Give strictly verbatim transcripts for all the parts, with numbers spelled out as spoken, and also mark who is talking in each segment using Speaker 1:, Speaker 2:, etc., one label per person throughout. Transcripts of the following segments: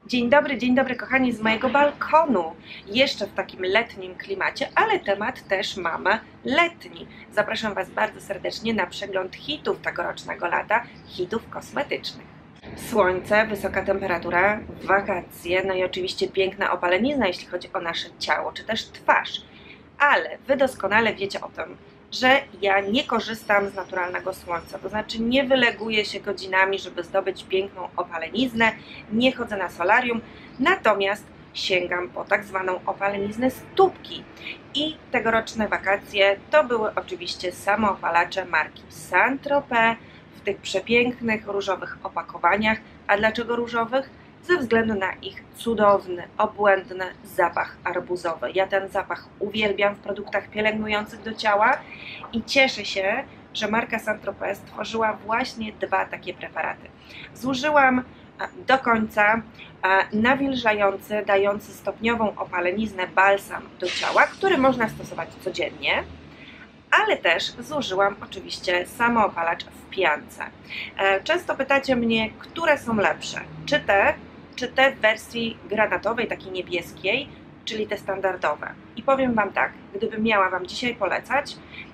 Speaker 1: Dzień dobry, dzień dobry kochani z mojego balkonu. Jeszcze w takim letnim klimacie, ale temat też mamy letni. Zapraszam Was bardzo serdecznie na przegląd hitów tegorocznego lata, hitów kosmetycznych. Słońce, wysoka temperatura, wakacje, no i oczywiście piękna opalenizna, jeśli chodzi o nasze ciało, czy też twarz. Ale Wy doskonale wiecie o tym, że ja nie korzystam z naturalnego słońca, to znaczy nie wyleguję się godzinami, żeby zdobyć piękną opaleniznę, nie chodzę na solarium, natomiast sięgam po tak zwaną opaleniznę stópki. I tegoroczne wakacje to były oczywiście samoopalacze marki Saint-Tropez w tych przepięknych różowych opakowaniach. A dlaczego różowych? Ze względu na ich cudowny, obłędny zapach arbuzowy. Ja ten zapach uwielbiam w produktach pielęgnujących do ciała i cieszę się, że marka Saint-Tropez stworzyła właśnie dwa takie preparaty. Zużyłam do końca nawilżający, dający stopniową opaleniznę balsam do ciała, który można stosować codziennie, ale też zużyłam oczywiście samoopalacz w piance. Często pytacie mnie, które są lepsze, czy te, czy te w wersji granatowej, takiej niebieskiej, czyli te standardowe. I powiem Wam tak, gdybym miała Wam dzisiaj polecać,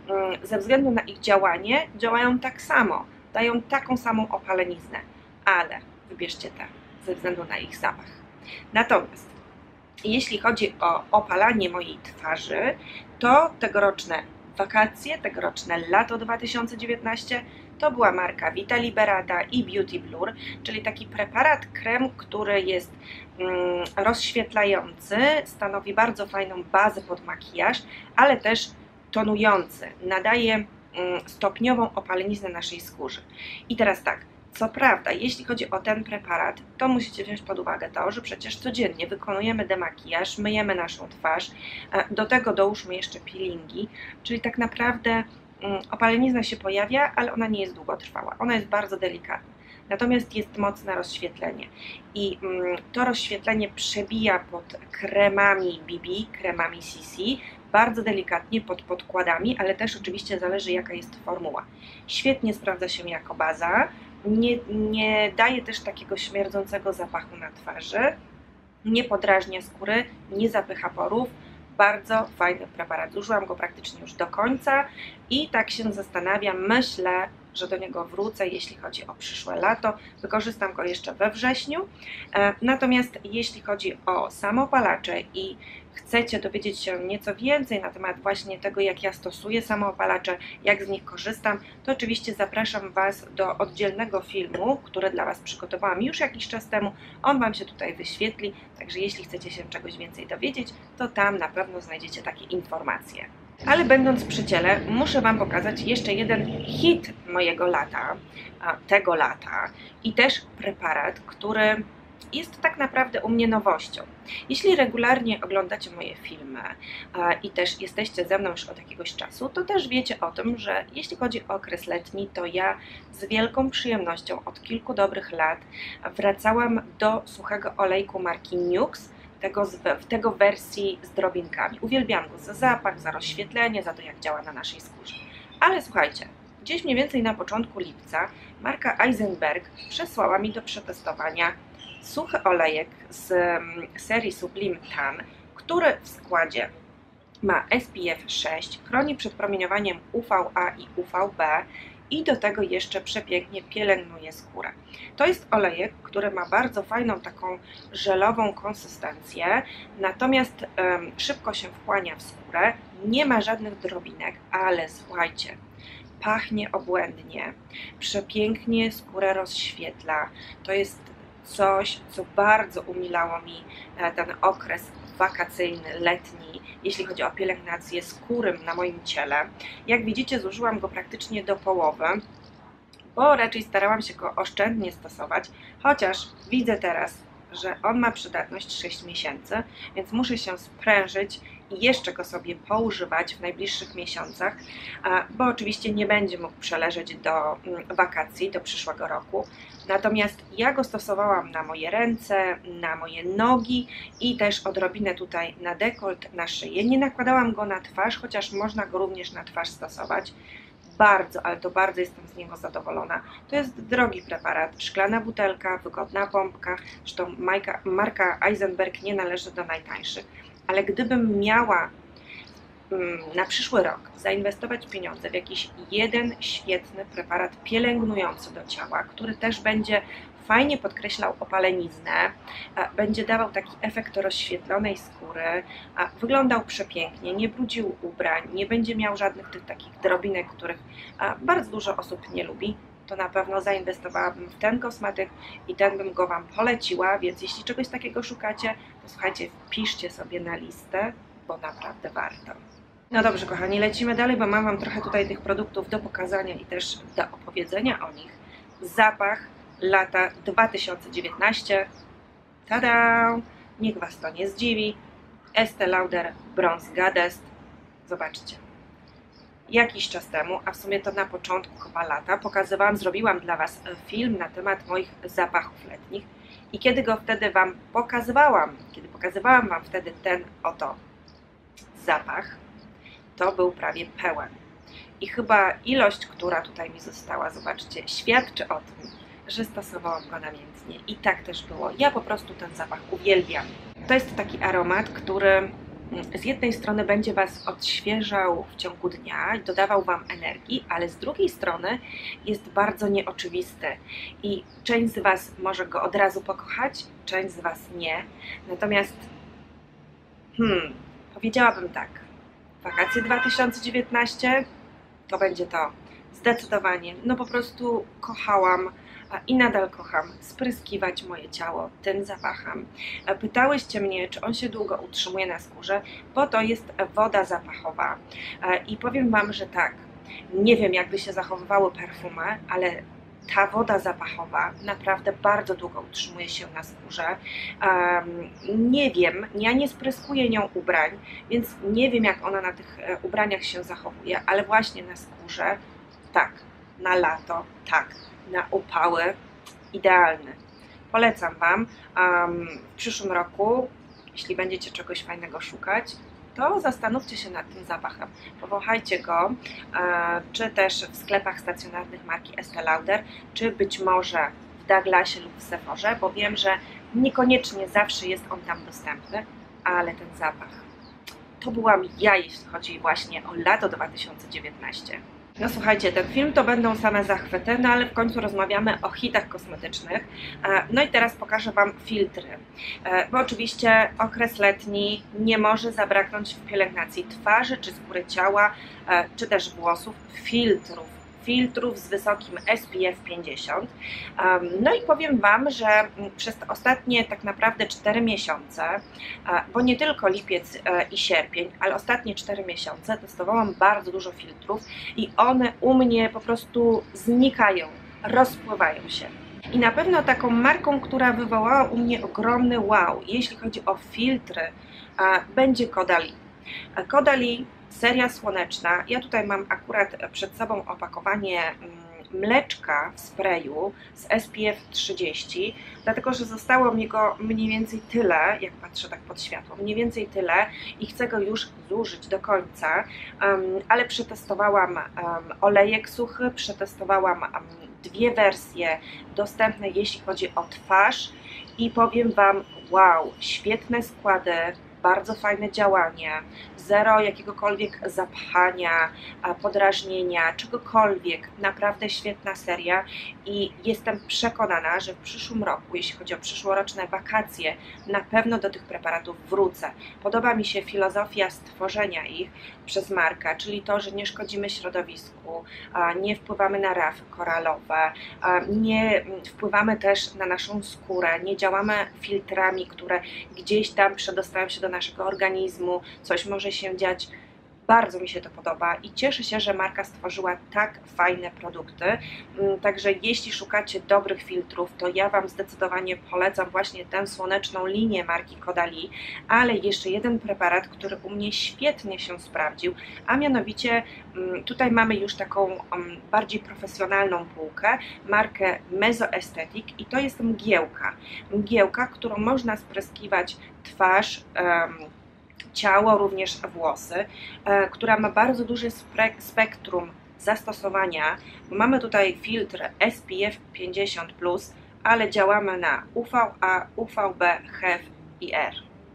Speaker 1: ze względu na ich działanie, działają tak samo, dają taką samą opaleniznę, ale wybierzcie te, ze względu na ich zapach. Natomiast jeśli chodzi o opalanie mojej twarzy, to tegoroczne wakacje, tegoroczne lato dwa tysiące dziewiętnaście to była marka Vita Liberata i Beauty Blur, czyli taki preparat, krem, który jest mm, rozświetlający, stanowi bardzo fajną bazę pod makijaż, ale też tonujący, nadaje mm, stopniową opaleniznę naszej skórze. I teraz tak, co prawda, jeśli chodzi o ten preparat, to musicie wziąć pod uwagę to, że przecież codziennie wykonujemy demakijaż, myjemy naszą twarz, do tego dołóżmy jeszcze peelingi, czyli tak naprawdę opalenizna się pojawia, ale ona nie jest długotrwała, ona jest bardzo delikatna. Natomiast jest mocne rozświetlenie i to rozświetlenie przebija pod kremami B B, kremami C C, bardzo delikatnie pod podkładami, ale też oczywiście zależy, jaka jest formuła. Świetnie sprawdza się jako baza, nie, nie daje też takiego śmierdzącego zapachu na twarzy, nie podrażnia skóry, nie zapycha porów. Bardzo fajny preparat. Zużyłam go praktycznie już do końca i tak się zastanawiam, myślę, że do niego wrócę, jeśli chodzi o przyszłe lato. Wykorzystam go jeszcze we wrześniu. Natomiast jeśli chodzi o samoopalacze i chcecie dowiedzieć się nieco więcej na temat właśnie tego, jak ja stosuję samoopalacze, jak z nich korzystam, to oczywiście zapraszam Was do oddzielnego filmu, który dla Was przygotowałam już jakiś czas temu. On Wam się tutaj wyświetli, także jeśli chcecie się czegoś więcej dowiedzieć, to tam na pewno znajdziecie takie informacje. Ale będąc przy ciele, muszę Wam pokazać jeszcze jeden hit mojego lata, tego lata i też preparat, który jest tak naprawdę u mnie nowością. Jeśli regularnie oglądacie moje filmy i też jesteście ze mną już od jakiegoś czasu, to też wiecie o tym, że jeśli chodzi o okres letni, to ja z wielką przyjemnością od kilku dobrych lat wracałam do suchego olejku marki Nuxe, Tego, w tego wersji z drobinkami. Uwielbiam go za zapach, za rozświetlenie, za to, jak działa na naszej skórze. Ale słuchajcie, gdzieś mniej więcej na początku lipca marka Eisenberg przesłała mi do przetestowania suchy olejek z serii Sublime Tan, który w składzie ma S P F sześć, chroni przed promieniowaniem U V A i U V B i do tego jeszcze przepięknie pielęgnuje skórę. To jest olejek, który ma bardzo fajną taką żelową konsystencję, natomiast um, szybko się wchłania w skórę, nie ma żadnych drobinek, ale słuchajcie, pachnie obłędnie, przepięknie skórę rozświetla. To jest coś, co bardzo umilało mi ten okres wakacyjny, letni, jeśli chodzi o pielęgnację skóry na moim ciele. Jak widzicie, zużyłam go praktycznie do połowy, bo raczej starałam się go oszczędnie stosować, chociaż widzę teraz, że on ma przydatność sześć miesięcy, więc muszę się sprężyć i jeszcze go sobie poużywać w najbliższych miesiącach, bo oczywiście nie będzie mógł przeleżeć do wakacji, do przyszłego roku. Natomiast ja go stosowałam na moje ręce, na moje nogi i też odrobinę tutaj na dekolt, na szyję. Nie nakładałam go na twarz, chociaż można go również na twarz stosować. bardzo, ale to bardzo jestem z niego zadowolona. To jest drogi preparat, szklana butelka, wygodna pompka, zresztą marka, marka Eisenberg nie należy do najtańszych, ale gdybym miała na przyszły rok zainwestować pieniądze w jakiś jeden świetny preparat pielęgnujący do ciała, który też będzie fajnie podkreślał opaleniznę, będzie dawał taki efekt rozświetlonej skóry, wyglądał przepięknie, nie brudził ubrań, nie będzie miał żadnych tych takich drobinek, których bardzo dużo osób nie lubi, to na pewno zainwestowałabym w ten kosmetyk i ten bym go Wam poleciła, więc jeśli czegoś takiego szukacie, to słuchajcie, wpiszcie sobie na listę, bo naprawdę warto. No dobrze, kochani, lecimy dalej, bo mam Wam trochę tutaj tych produktów do pokazania i też do opowiedzenia o nich. Zapach lata dwa tysiące dziewiętnaście. Tada! Niech Was to nie zdziwi. Estée Lauder Bronze Goddess. Zobaczcie. Jakiś czas temu, a w sumie to na początku chyba lata, pokazywałam, zrobiłam dla Was film na temat moich zapachów letnich i kiedy go wtedy Wam pokazywałam, kiedy pokazywałam Wam wtedy ten oto zapach, to był prawie pełen. I chyba ilość, która tutaj mi została, zobaczcie, świadczy o tym, że stosowałam go namiętnie. I tak też było. Ja po prostu ten zapach uwielbiam. To jest taki aromat, który z jednej strony będzie Was odświeżał w ciągu dnia i dodawał Wam energii, ale z drugiej strony jest bardzo nieoczywisty. I część z Was może go od razu pokochać, część z Was nie. Natomiast hmm, powiedziałabym tak, wakacje dwa tysiące dziewiętnaście to będzie to zdecydowanie, no po prostu kochałam i nadal kocham spryskiwać moje ciało tym zapachem. Pytałyście mnie, czy on się długo utrzymuje na skórze, bo to jest woda zapachowa i powiem Wam, że tak, nie wiem jakby się zachowywały perfumy, ale ta woda zapachowa naprawdę bardzo długo utrzymuje się na skórze. Um, nie wiem, ja nie spryskuję nią ubrań, więc nie wiem jak ona na tych ubraniach się zachowuje, ale właśnie na skórze, tak, na lato, tak, na upały, idealny. Polecam Wam. Um, w przyszłym roku, jeśli będziecie czegoś fajnego szukać, to zastanówcie się nad tym zapachem, powąchajcie go, e, czy też w sklepach stacjonarnych marki Estée Lauder, czy być może w Douglasie lub w Sephorze, bo wiem, że niekoniecznie zawsze jest on tam dostępny, ale ten zapach, to byłam ja, jeśli chodzi właśnie o lato dwa tysiące dziewiętnaście. No słuchajcie, ten film to będą same zachwyty, no ale w końcu rozmawiamy o hitach kosmetycznych. No i teraz pokażę Wam filtry, bo oczywiście okres letni nie może zabraknąć w pielęgnacji twarzy, czy skóry ciała, czy też włosów filtrów. filtrów z wysokim S P F pięćdziesiąt. No i powiem Wam, że przez te ostatnie tak naprawdę cztery miesiące, bo nie tylko lipiec i sierpień, ale ostatnie cztery miesiące testowałam bardzo dużo filtrów i one u mnie po prostu znikają, rozpływają się. I na pewno taką marką, która wywołała u mnie ogromny wow, jeśli chodzi o filtry, będzie Caudalie. Caudalie, seria słoneczna. Ja tutaj mam akurat przed sobą opakowanie mleczka w sprayu z S P F trzydzieści, dlatego że zostało mi go mniej więcej tyle, jak patrzę tak pod światło, mniej więcej tyle i chcę go już zużyć do końca, um, ale przetestowałam um, olejek suchy, przetestowałam um, dwie wersje dostępne, jeśli chodzi o twarz i powiem Wam, wow, świetne składy, bardzo fajne działanie, zero jakiegokolwiek zapchania, podrażnienia, czegokolwiek, naprawdę świetna seria i jestem przekonana, że w przyszłym roku, jeśli chodzi o przyszłoroczne wakacje, na pewno do tych preparatów wrócę. Podoba mi się filozofia stworzenia ich przez markę, czyli to, że nie szkodzimy środowisku, nie wpływamy na rafy koralowe, nie wpływamy też na naszą skórę, nie działamy filtrami, które gdzieś tam przedostają się do naszego organizmu, coś może się dziać. Bardzo mi się to podoba i cieszę się, że marka stworzyła tak fajne produkty. Także jeśli szukacie dobrych filtrów, to ja Wam zdecydowanie polecam właśnie tę słoneczną linię marki Caudalie, ale jeszcze jeden preparat, który u mnie świetnie się sprawdził, a mianowicie tutaj mamy już taką bardziej profesjonalną półkę, markę Mesoaesthetic i to jest mgiełka. Mgiełka, którą można spryskiwać twarz, ciało, również włosy, która ma bardzo duże spektrum zastosowania, bo mamy tutaj filtr S P F pięćdziesiąt plus, ale działamy na U V A, U V B, H E V i R.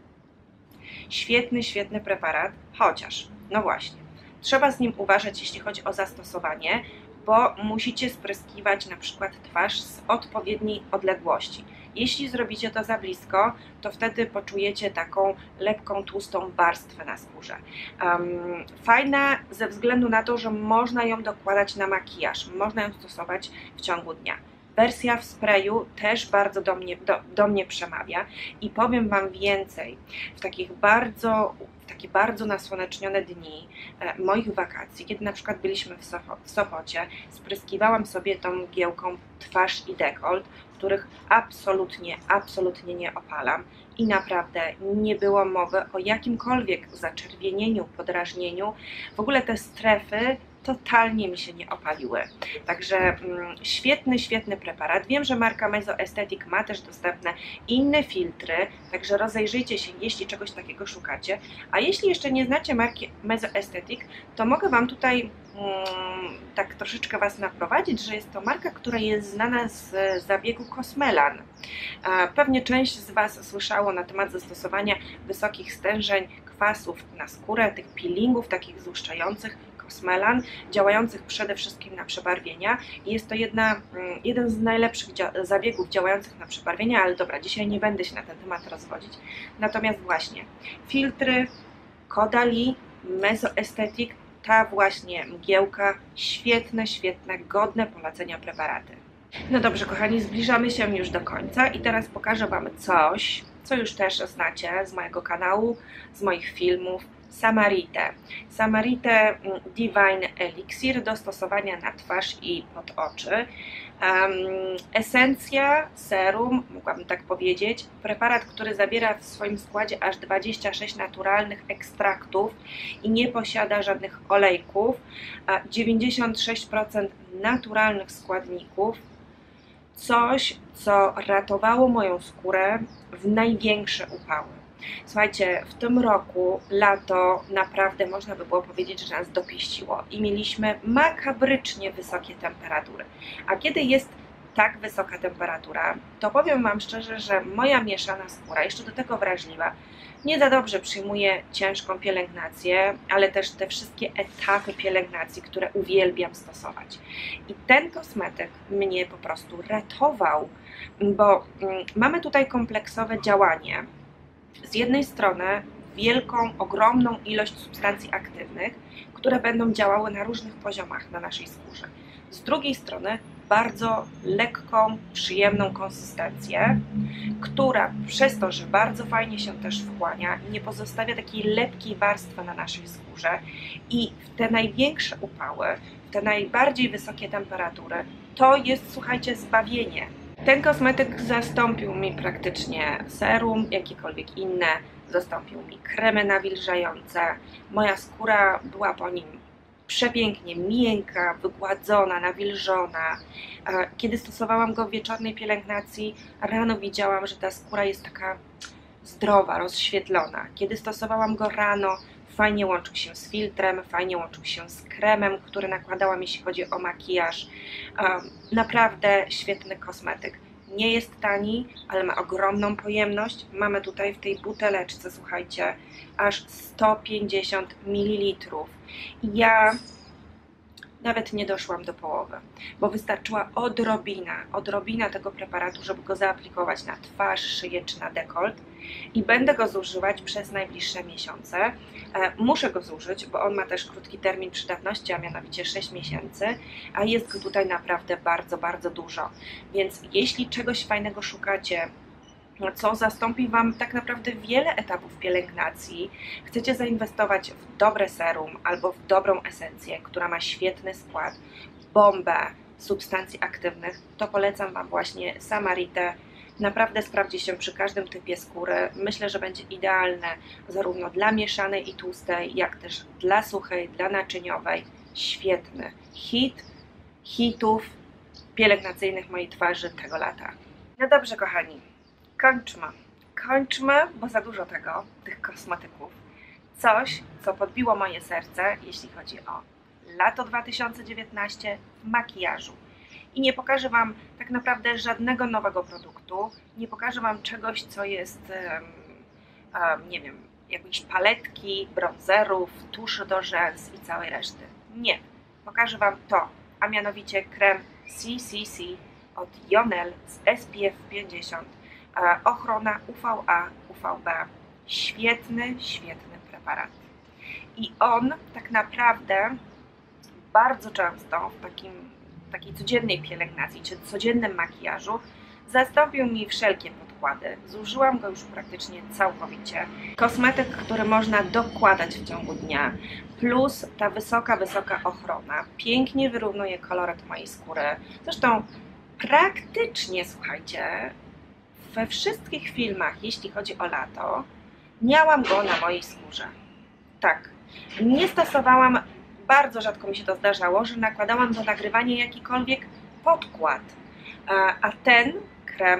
Speaker 1: Świetny, świetny preparat, chociaż, no właśnie, trzeba z nim uważać, jeśli chodzi o zastosowanie, bo musicie spryskiwać na przykład twarz z odpowiedniej odległości. Jeśli zrobicie to za blisko, to wtedy poczujecie taką lekką, tłustą warstwę na skórze. Um, fajna ze względu na to, że można ją dokładać na makijaż, można ją stosować w ciągu dnia. Wersja w sprayu też bardzo do mnie, do, do mnie przemawia i powiem Wam więcej, w takich bardzo, w takie bardzo nasłonecznione dni e, moich wakacji, kiedy na przykład byliśmy w, Sopo, w Sopocie, spryskiwałam sobie tą mgiełką twarz i dekolt, których absolutnie, absolutnie nie opalam i naprawdę nie było mowy o jakimkolwiek zaczerwienieniu, podrażnieniu. W ogóle te strefy totalnie mi się nie opaliły. Także mm, świetny, świetny preparat. Wiem, że marka Mesoestetic ma też dostępne inne filtry, także rozejrzyjcie się, jeśli czegoś takiego szukacie. A jeśli jeszcze nie znacie marki Mesoestetic, to mogę Wam tutaj mm, tak troszeczkę Was naprowadzić, że jest to marka, która jest znana z zabiegu Cosmelan. Pewnie część z Was słyszało na temat zastosowania wysokich stężeń kwasów na skórę, tych peelingów takich złuszczających, Cosmelan, działających przede wszystkim na przebarwienia. Jest to jedna, jeden z najlepszych dzia zabiegów działających na przebarwienia, ale dobra, dzisiaj nie będę się na ten temat rozwodzić. Natomiast właśnie filtry, Caudalie, Mesoestetic, ta właśnie mgiełka, świetne, świetne, godne polecenia preparaty. No dobrze, kochani, zbliżamy się już do końca i teraz pokażę Wam coś, co już też znacie z mojego kanału, z moich filmów. Samarite. Samarite Divine Elixir do stosowania na twarz i pod oczy. Um, esencja, serum, mogłabym tak powiedzieć, preparat, który zawiera w swoim składzie aż dwadzieścia sześć naturalnych ekstraktów i nie posiada żadnych olejków, dziewięćdziesiąt sześć procent naturalnych składników, coś, co ratowało moją skórę w największe upały. Słuchajcie, w tym roku lato naprawdę można by było powiedzieć, że nas dopieściło i mieliśmy makabrycznie wysokie temperatury. A kiedy jest tak wysoka temperatura, to powiem Wam szczerze, że moja mieszana skóra, jeszcze do tego wrażliwa, nie za dobrze przyjmuje ciężką pielęgnację, ale też te wszystkie etapy pielęgnacji, które uwielbiam stosować. I ten kosmetyk mnie po prostu ratował, bo mamy tutaj kompleksowe działanie. Z jednej strony wielką, ogromną ilość substancji aktywnych, które będą działały na różnych poziomach na naszej skórze. Z drugiej strony bardzo lekką, przyjemną konsystencję, która przez to, że bardzo fajnie się też wchłania, nie pozostawia takiej lepkiej warstwy na naszej skórze i w te największe upały, w te najbardziej wysokie temperatury, to jest, słuchajcie, zbawienie. Ten kosmetyk zastąpił mi praktycznie serum, jakiekolwiek inne, zastąpił mi kremy nawilżające. Moja skóra była po nim przepięknie miękka, wygładzona, nawilżona. Kiedy stosowałam go w wieczornej pielęgnacji, rano widziałam, że ta skóra jest taka zdrowa, rozświetlona. Kiedy stosowałam go rano, fajnie łączył się z filtrem, fajnie łączył się z kremem, który nakładałam, jeśli chodzi o makijaż. Naprawdę świetny kosmetyk. Nie jest tani, ale ma ogromną pojemność. Mamy tutaj w tej buteleczce, słuchajcie, aż sto pięćdziesiąt mililitrów. I ja nawet nie doszłam do połowy, bo wystarczyła odrobina, odrobina tego preparatu, żeby go zaaplikować na twarz, szyję czy na dekolt i będę go zużywać przez najbliższe miesiące. E, muszę go zużyć, bo on ma też krótki termin przydatności, a mianowicie sześć miesięcy, a jest go tutaj naprawdę bardzo, bardzo dużo. Więc jeśli czegoś fajnego szukacie, co zastąpi Wam tak naprawdę wiele etapów pielęgnacji, chcecie zainwestować w dobre serum albo w dobrą esencję, która ma świetny skład, bombę substancji aktywnych, to polecam Wam właśnie Samarite. Naprawdę sprawdzi się przy każdym typie skóry. Myślę, że będzie idealne zarówno dla mieszanej i tłustej, jak też dla suchej, dla naczyniowej. Świetny hit, hitów pielęgnacyjnych mojej twarzy tego lata. No dobrze, kochani. Kończmy. Kończmy, bo za dużo tego, tych kosmetyków. Coś, co podbiło moje serce, jeśli chodzi o lato dwa tysiące dziewiętnaście w makijażu. I nie pokażę Wam tak naprawdę żadnego nowego produktu, nie pokażę Wam czegoś, co jest, um, um, nie wiem, jakiejś paletki, bronzerów, tuszy do rzęs i całej reszty. Nie, pokażę Wam to, a mianowicie krem C C C od Yonel z S P F pięćdziesiąt, e, ochrona U V A, U V B. Świetny, świetny preparat. I on tak naprawdę bardzo często w takim, takiej codziennej pielęgnacji czy codziennym makijażu zastąpił mi wszelkie podkłady. Zużyłam go już praktycznie całkowicie. Kosmetyk, który można dokładać w ciągu dnia, plus ta wysoka, wysoka ochrona. Pięknie wyrównuje koloryt mojej skóry. Zresztą praktycznie, słuchajcie, we wszystkich filmach, jeśli chodzi o lato, miałam go na mojej skórze. Tak, nie stosowałam, bardzo rzadko mi się to zdarzało, że nakładałam do nagrywania jakikolwiek podkład. A ten krem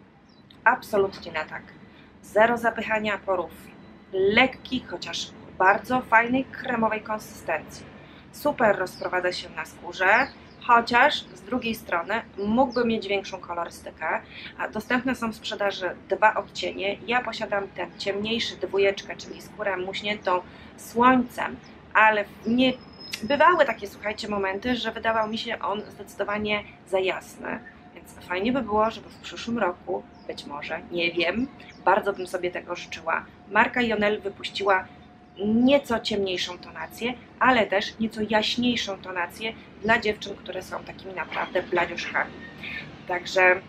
Speaker 1: absolutnie na tak. Zero zapychania porów. Lekki, chociaż bardzo fajnej kremowej konsystencji. Super rozprowadza się na skórze, chociaż z drugiej strony mógłby mieć większą kolorystykę. Dostępne są w sprzedaży dwa odcienie. Ja posiadam ten ciemniejszy, dwójeczkę, czyli skórę muśniętą słońcem, ale nie bywały takie, słuchajcie, momenty, że wydawał mi się on zdecydowanie za jasny. Więc fajnie by było, żeby w przyszłym roku, być może, nie wiem, bardzo bym sobie tego życzyła, marka Yonel wypuściła nieco ciemniejszą tonację, ale też nieco jaśniejszą tonację dla dziewczyn, które są takimi naprawdę bladziuszkami. Także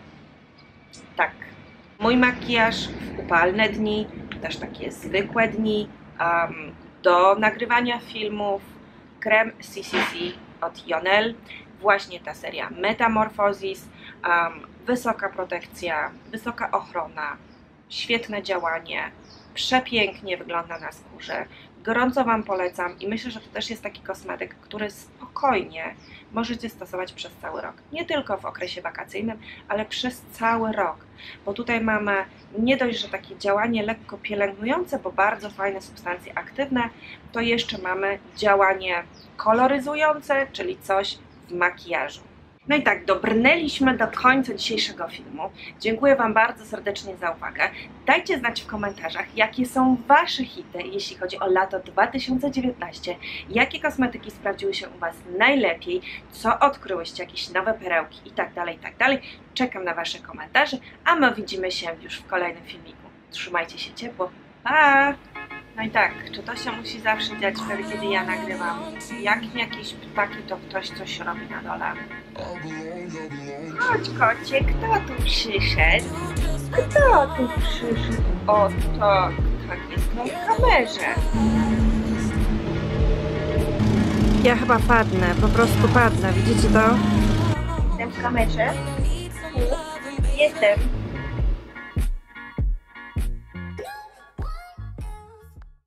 Speaker 1: tak, mój makijaż w upalne dni, też takie zwykłe dni, um, do nagrywania filmów, krem C C C od Yonel, właśnie ta seria Metamorphosis, um, wysoka protekcja, wysoka ochrona, świetne działanie, przepięknie wygląda na skórze. Gorąco Wam polecam i myślę, że to też jest taki kosmetyk, który spokojnie możecie stosować przez cały rok. Nie tylko w okresie wakacyjnym, ale przez cały rok. Bo tutaj mamy nie dość, że takie działanie lekko pielęgnujące, bo bardzo fajne substancje aktywne, to jeszcze mamy działanie koloryzujące, czyli coś w makijażu. No i tak, dobrnęliśmy do końca dzisiejszego filmu. Dziękuję Wam bardzo serdecznie za uwagę. Dajcie znać w komentarzach, jakie są Wasze hity, jeśli chodzi o lato dwa tysiące dziewiętnaście. Jakie kosmetyki sprawdziły się u Was najlepiej, co odkryłyście, jakieś nowe perełki i tak dalej, i tak dalej. Czekam na Wasze komentarze, a my widzimy się już w kolejnym filmiku. Trzymajcie się ciepło. Pa! No i tak, czy to się musi zawsze dziać wtedy, kiedy ja nagrywam? Jak mi jakieś ptaki, to ktoś coś robi na dole. Chodź, kocie, kto tu przyszedł? Kto tu przyszedł? O, to tak jest na kamerze. Ja chyba padnę, po prostu padnę, widzicie to? Jestem w kamerze. Jestem.